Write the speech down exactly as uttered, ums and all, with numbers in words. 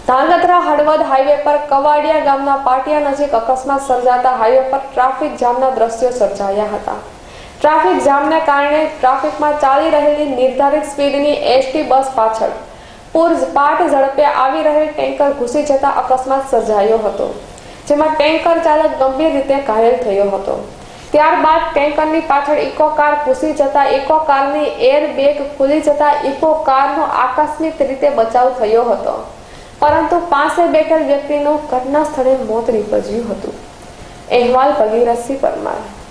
Dhrangadhra Halvad highway પર કવાડિયા ગામના પાટિયા નજીક અકસ્માત સર્જાતા હાઈવે પર ટ્રાફિક જામના દ્રશ્યો સર્જાયા હતા। ટ્રાફિક જામને કારણે ટ્રાફિકમાં ચાલી રહેલી નિર્ધારિત સ્પીડની એસટી બસ પાછળ પૂરપાટ ઝડપે આવી રહેલ ટેન્કર ઘૂસી જતા અકસ્માત સર્જાયો હતો, જેમાં ટેન્કર ચાલક ગંભીર રીતે ઘાયલ થયો હતો। ત્યારબાદ ટેન્કરની પાછળ ઇકો કાર ઘૂસી જતા ઇકો કારની એર બેગ ખુલી જતા ઇકો કારનો આકસ્મિક રીતે બચાવ થયો હતો, પરંતુ પાસે બેઠેલ વ્યક્તિનું ઘટના સ્થળે મોત નીપજ્યું હતું। અહેવાલ ભગીરથસિંહ પરમાર।